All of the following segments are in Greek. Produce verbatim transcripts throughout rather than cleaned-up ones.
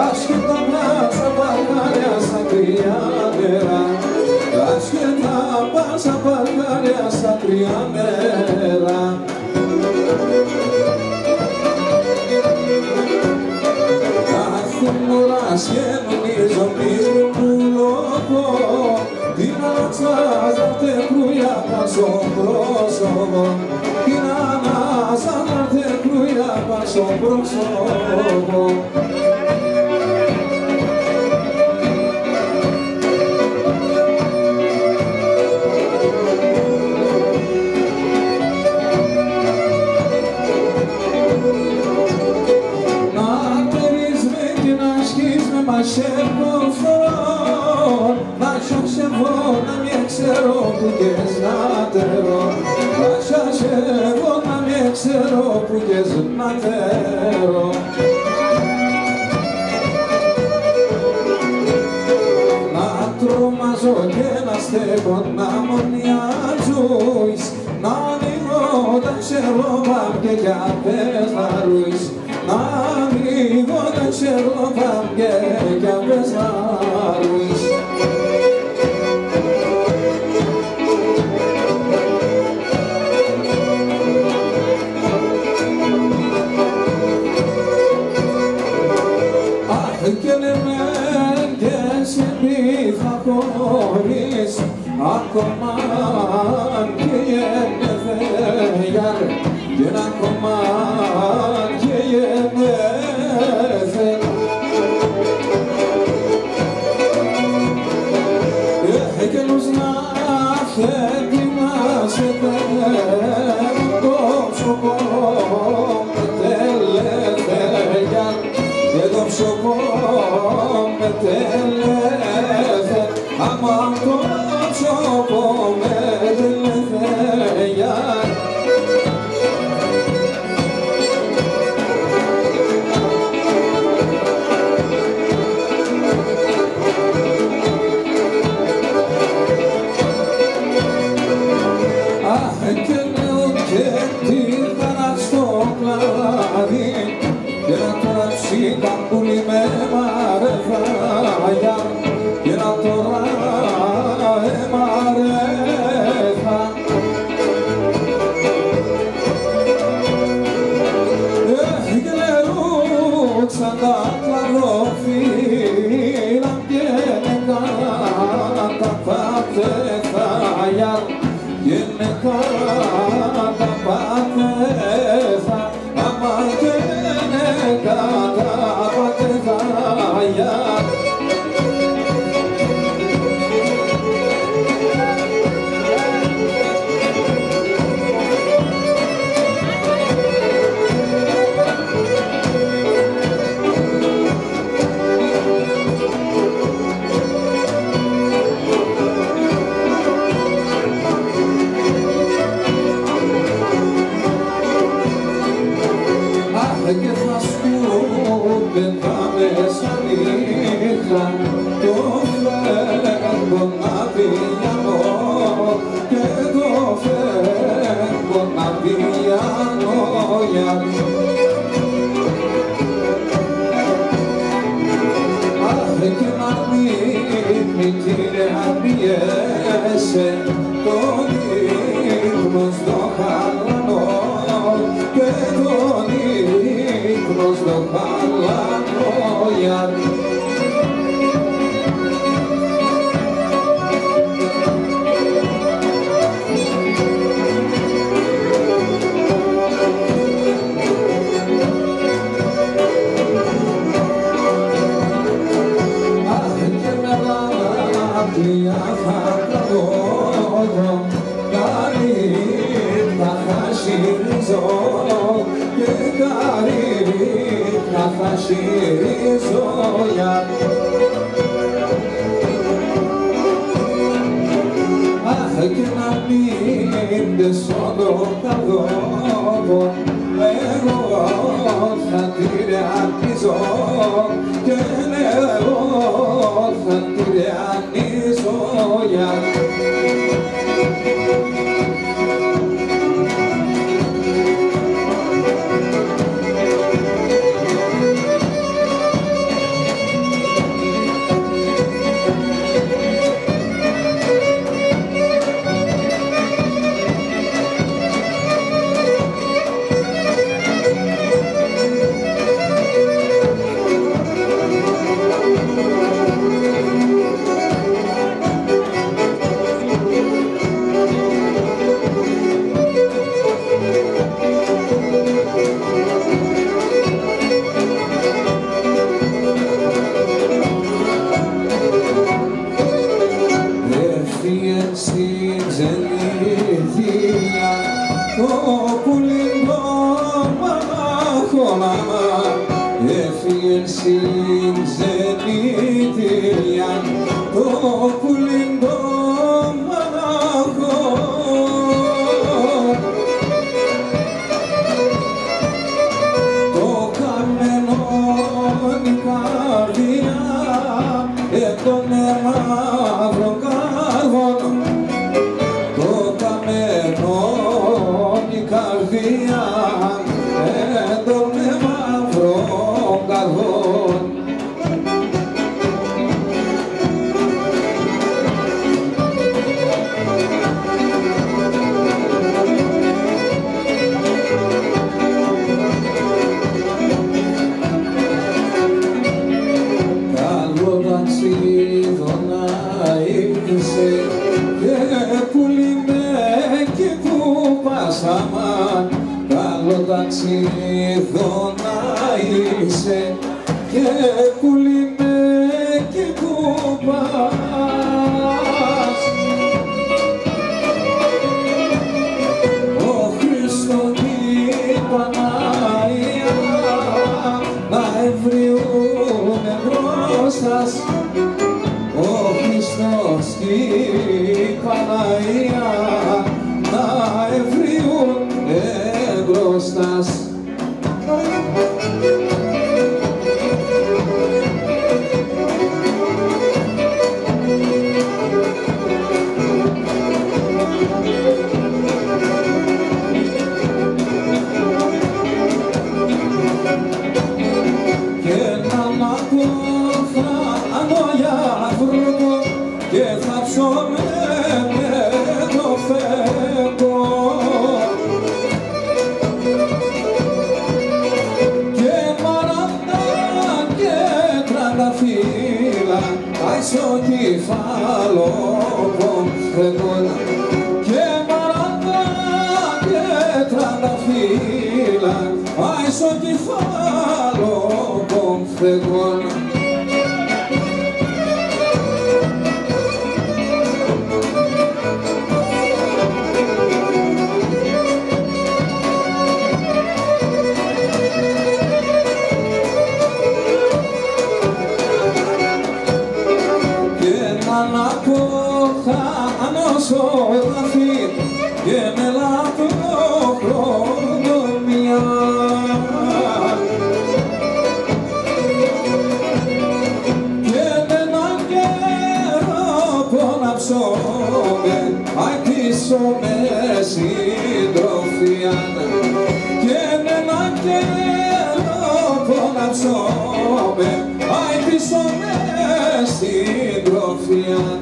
άσχετα πάσα παλκάρια στα κρύα νερά, άσχετα πάσα παλκάρια στα κρύα νερά. Κάθε μωρά σχένονίζω μύρο μου λόγο, την ανατσάζατε κρούια πάσω πρόσωπο, την ανατσάζατε κρούια πάσω πρόσωπο. Να σωσεύω να μην ξέρω που κες να τερώ, να σωσεύω να μην ξέρω που κες να τερώ. Να τρομάζω και να στέκω να μονιάζουεις, να ανοίγω τα ξερόπαμ και για πες να ρουείς, να ανοίγω τα ξερόπαμ και για πες να ρουείς. Αχ και λέμε και σε μη θα χωρίς, ακόμα και γεννηθέγια και ένα ακόμα και γεννηθέ. Έκαινος να θέλει να σε θέλει το ψωκό με τελεθέγια και το ψωκό με τελεθέ, άμα το ψωκό με τελεθέγια. Και να τράψει καμπούλι με μαρεθάγια, και να τώρα εμαρεθά. Και λερούξαν τα κλαροφύλλα και νεκάνα τα πατεθάγια, και νεκάνα τα πατεθά. Άμα και νεκάτα πατεθάγια. Και θα σου πετάμε σαν νύχτα το φεύγω να πηγαίνω, και το φεύγω να πηγαίνω γιατί. Αχ και να μην μητήρε απιέσαι τον ύπνο στο χαλανό, και τον ύπνο στο χαλανό γιατί. Αχ και με λάδια θα τραγωδώ, καρύδα θα συρίζω, και καρύδα θα συρίζω γιατί. Αχ και να μην πέσω το καδόβο, εγώ θα τυραννίζω, και εγώ θα τυραννίζω γιατί. την ξενιτήρια το πουλήν το μοναχό. Το καμένο η καρδιά τον μαύρο καρβόν. Το καμένο η καρδιά τον μαύρο καρβόν. Καλό ταξίδο να είσαι και πουλί με εκεί που πας. Ο Χριστός και η Παναγία να ευριούνε μπροστά. Ο Χριστός και η Παναγία να ευριούνε μπροστά. Και έναν ακόφανο για βρούκο και θα ψώμε με το φέκο. Στο κεφάλο κομφεγόν και μαράντα και τρανταφύλλα πάει στο κεφάλο κομφεγόν. Και με λάθο προνομιά και με έναν καιρό που να ψώμε αι πίσω με συντροφιά και με έναν καιρό που να ψώμε αι πίσω με συντροφιά.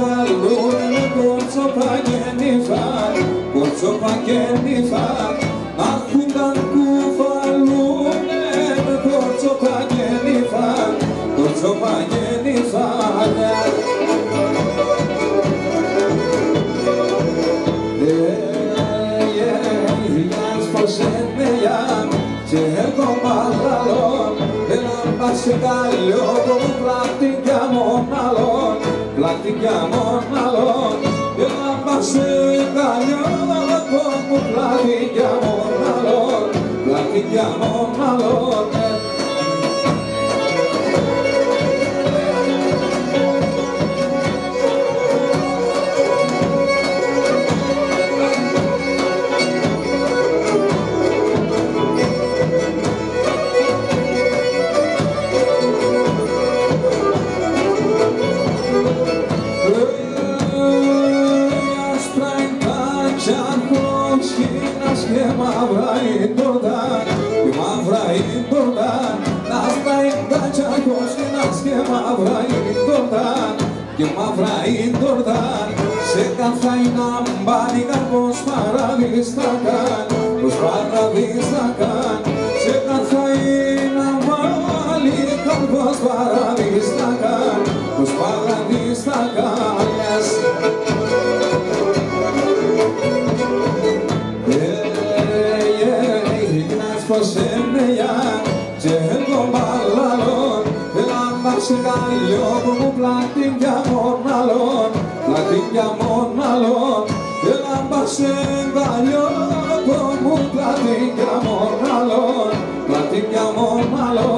κουβαλούνε κόρτσοπα και νυφά, κόρτσοπα και νυφά. Άρχονταν κουβαλούνε κόρτσοπα και νυφά, κόρτσοπα και νυφά. Και εγώ μάλλον έναν πασικάλιο που πλάττικια μοναλόν, πλάττικια μοναλόν. Έναν πασικάλιο που πλάττικια μοναλόν, πλάττικια μοναλόν. Και μαύρα είναι τόρτα, και μαύρα είναι τόρτα. Να σπάει τα τσακώσκηνας και μαύρα είναι τόρτα, και μαύρα είναι τόρτα. Σε καθάινα μπάνικα πως παραδίστακαν, πως παραδίστακαν. Σε καθάινα μπάνικα πως παραδίστακαν, πως παραδίστακαν. Πως έμεια και εγώ μάλλον έναν πασικάλιο που μου πλάττικια μοναλόν, πλάττικια μοναλόν. Έναν πασικάλιο που μου πλάττικια μοναλόν, πλάττικια μοναλόν.